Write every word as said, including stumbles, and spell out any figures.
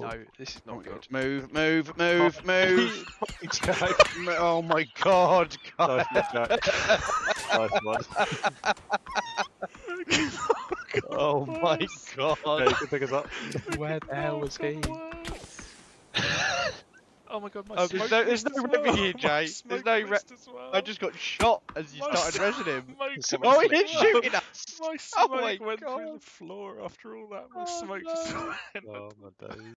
No, this is not good. Move, move, move, move. Oh my god, guys. Nice one, Jack. Nice one. Oh my god. Yeah, you can pick us up. Where the hell was he? Oh my god, my Oh, smoke there's no, there's missed no as well. revving here, My Jay. There's smoke no re missed as well. I just got shot as you My started smoke resing him. missed Oh, he as is well. shooting us! My Oh smoke my went through God. the floor after all that. My Oh, smoke no. just went. Oh my days.